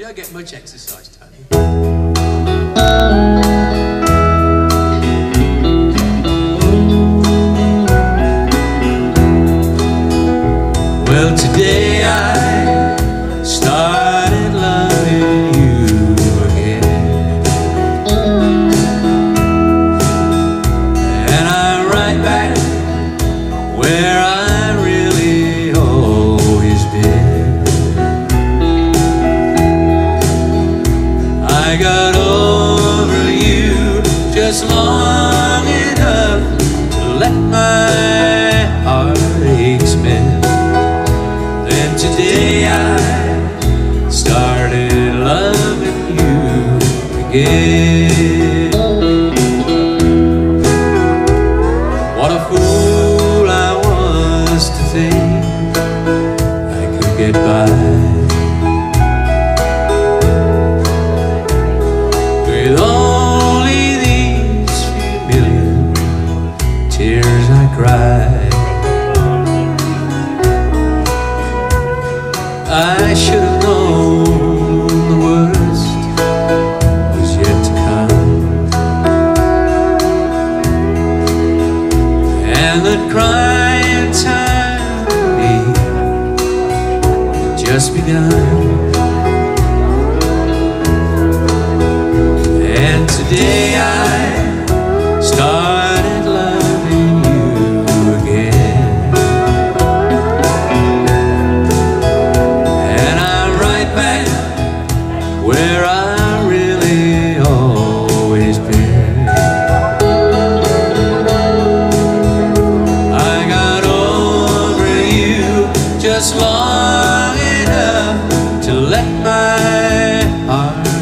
You don't get much exercise, Tony. Well, today I started loving you again, and I'm right back where I really always been. I got over you just long enough to let my heartaches mend. Then today I started loving you again. What a fool I was to think I could get by with only these few million tears I cried. I should have known the worst was yet to come, and that crying time for me had just begun. And today I started loving you again, and I'm right back where I really always been. I got over you just long enough to let my heart